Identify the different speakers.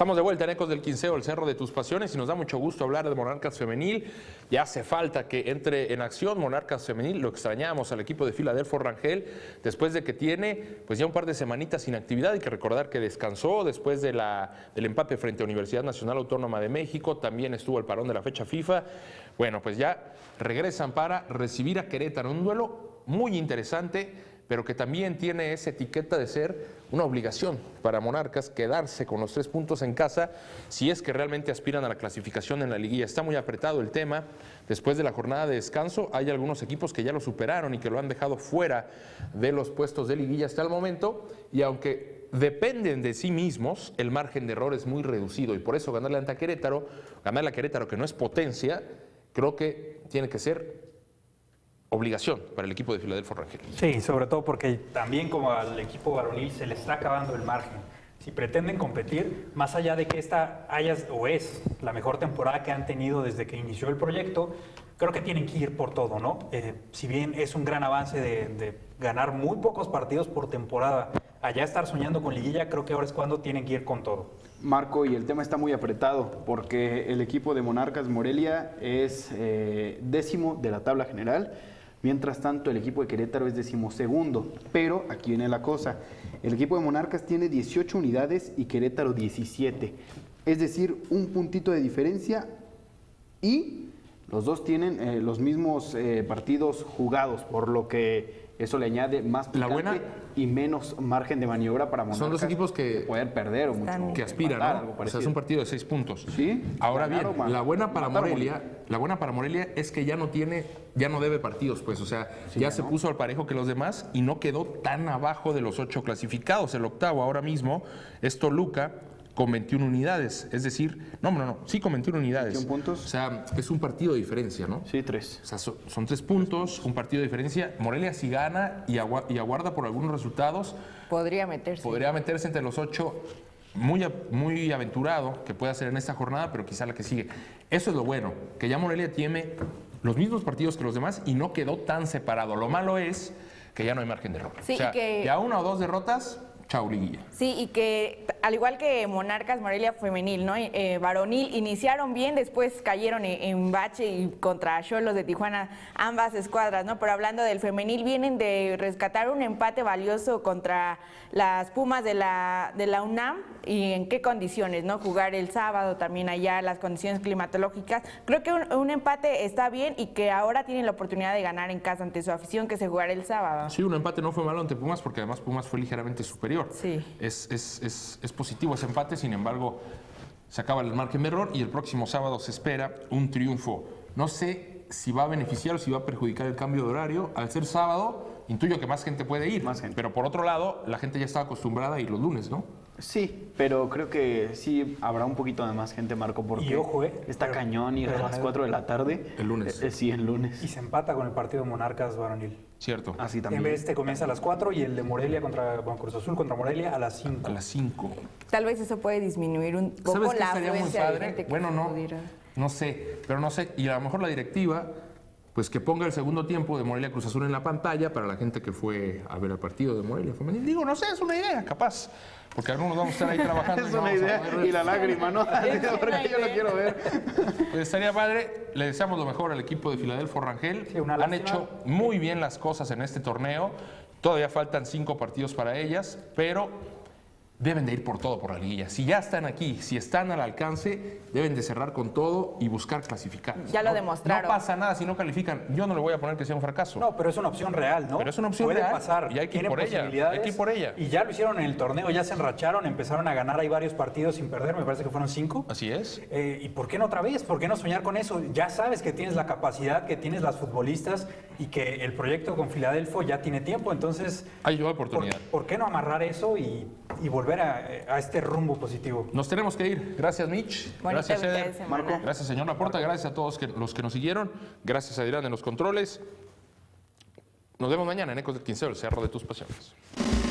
Speaker 1: Estamos de vuelta en Ecos del Quinceo, el Cerro de tus Pasiones, y nos da mucho gusto hablar de Monarcas Femenil. Ya hace falta que entre en acción Monarcas Femenil. Lo extrañamos al equipo de Filadelfo Rangel después de que tiene pues ya un par de semanitas sin actividad. Hay que recordar que descansó después de del empate frente a Universidad Nacional Autónoma de México. También estuvo el parón de la fecha FIFA. Bueno, pues ya regresan para recibir a Querétaro. Un duelo muy interesante, pero que también tiene esa etiqueta de ser una obligación para Monarcas quedarse con los 3 puntos en casa si es que realmente aspiran a la clasificación en la liguilla. Está muy apretado el tema. Después de la jornada de descanso hay algunos equipos que ya lo superaron y que lo han dejado fuera de los puestos de liguilla hasta el momento, y aunque dependen de sí mismos, el margen de error es muy reducido, y por eso ganarle a Querétaro, que no es potencia, creo que tiene que ser obligación para el equipo de Filadelfo Rangel.
Speaker 2: Sí, sobre todo porque también como al equipo varonil se le está acabando el margen. Si pretenden competir, más allá de que esta es la mejor temporada que han tenido desde que inició el proyecto, creo que tienen que ir por todo, ¿no? Si bien es un gran avance de ganar muy pocos partidos por temporada, allá estar soñando con liguilla, creo que ahora es cuando tienen que ir con todo.
Speaker 3: Marco, y el tema está muy apretado porque el equipo de Monarcas Morelia es 10º de la tabla general. Mientras tanto, el equipo de Querétaro es 12º, pero aquí viene la cosa. El equipo de Monarcas tiene 18 unidades y Querétaro 17. Es decir, un puntito de diferencia, y los dos tienen los mismos partidos jugados, por lo que eso le añade más picante y menos margen de maniobra para Monarcas.
Speaker 1: Son dos equipos que
Speaker 3: poder perder o mucho
Speaker 1: que aspiran, ¿no? O sea, es un partido de 6 puntos.
Speaker 3: Sí.
Speaker 1: Ahora bien, la buena para Morelia es que ya no debe partidos, pues, o sea, sí, ya se puso al parejo que los demás y no quedó tan abajo de los 8 clasificados. El octavo ahora mismo es Toluca, con 21 unidades, es decir, sí, con 21 unidades.
Speaker 3: 21 puntos.
Speaker 1: O sea, es un partido de diferencia, ¿no?
Speaker 3: Sí, 3.
Speaker 1: O sea, son 3 puntos, un partido de diferencia. Morelia, si gana y aguarda por algunos resultados, podría meterse entre los 8, muy aventurado que pueda ser en esta jornada, pero quizá la que sigue. Eso es lo bueno, que ya Morelia tiene los mismos partidos que los demás y no quedó tan separado. Lo malo es que ya no hay margen de error.
Speaker 4: Sí,
Speaker 1: o sea, ya 1 o 2 derrotas, chau, liguilla.
Speaker 4: Sí, y que al igual que Monarcas Morelia femenil, ¿no? Varonil, iniciaron bien, después cayeron en bache y contra Xolos de Tijuana, ambas escuadras, ¿no? Pero hablando del femenil, vienen de rescatar un empate valioso contra las Pumas de la UNAM, y en qué condiciones, ¿no? Jugar el sábado también allá, las condiciones climatológicas. Creo que un empate está bien, y que ahora tienen la oportunidad de ganar en casa ante su afición, que se jugará el sábado.
Speaker 1: Sí, un empate no fue malo ante Pumas, porque además Pumas fue ligeramente superior.
Speaker 4: Sí.
Speaker 1: Es positivo ese empate, sin embargo, se acaba el margen de error y el próximo sábado se espera un triunfo. No sé si va a beneficiar o si va a perjudicar el cambio de horario. Al ser sábado, intuyo que más gente puede ir, pero por otro lado, la gente ya está acostumbrada a ir los lunes, ¿no?
Speaker 3: Sí, pero creo que sí habrá un poquito de más gente, Marco, porque
Speaker 2: y ojo,
Speaker 3: está cañón ir a las 4 de la tarde.
Speaker 1: El lunes.
Speaker 3: Sí, el lunes.
Speaker 2: Y se empata con el partido de Monarcas varonil.
Speaker 1: Cierto.
Speaker 3: Así también.
Speaker 2: En vez comienza a las 4 y el de Morelia Cruz Azul contra Morelia a las 5.
Speaker 1: A las 5.
Speaker 4: Tal vez eso puede disminuir un poco la afluencia de gente que
Speaker 1: bueno, no sé, pero no sé. Y a lo mejor la directiva, pues que ponga el segundo tiempo de Morelia Cruz Azul en la pantalla para la gente que fue a ver el partido de Morelia femenil. Digo, no sé, es una idea, capaz. Porque algunos vamos a estar ahí trabajando.
Speaker 3: Es una idea y la lágrima, ¿no? Porque yo lo quiero ver.
Speaker 1: Pues estaría padre. Le deseamos lo mejor al equipo de Filadelfo Rangel.
Speaker 2: Sí,
Speaker 1: han hecho muy bien las cosas en este torneo. Todavía faltan 5 partidos para ellas, pero deben de ir por todo por la liguilla. Si ya están aquí, si están al alcance, deben de cerrar con todo y buscar clasificar.
Speaker 4: Ya lo demostraron.
Speaker 1: No pasa nada si no califican. Yo no le voy a poner que sea un fracaso.
Speaker 2: No, pero es una opción real, ¿no?
Speaker 1: Pero es una opción
Speaker 2: real.
Speaker 1: Puede
Speaker 2: pasar.
Speaker 1: Y hay que ir por ella. Hay que ir por ella.
Speaker 2: Y ya lo hicieron en el torneo, ya se enracharon, empezaron a ganar. Hay varios partidos sin perder, me parece que fueron 5.
Speaker 1: Así es.
Speaker 2: ¿Y por qué no otra vez? ¿Por qué no soñar con eso? Ya sabes que tienes la capacidad, que tienes las futbolistas y que el proyecto con Filadelfo ya tiene tiempo. Entonces,
Speaker 1: hay oportunidad.
Speaker 2: ¿Por qué no amarrar eso y volver a este rumbo positivo?
Speaker 1: Nos tenemos que ir. Gracias, Mitch. Gracias, Eder.
Speaker 4: Marco.
Speaker 1: Gracias, señor Laporta. Gracias a todos los que nos siguieron. Gracias a Adrián en los controles. Nos vemos mañana en Ecos del Quinceo, el Cerro de tus Pasiones.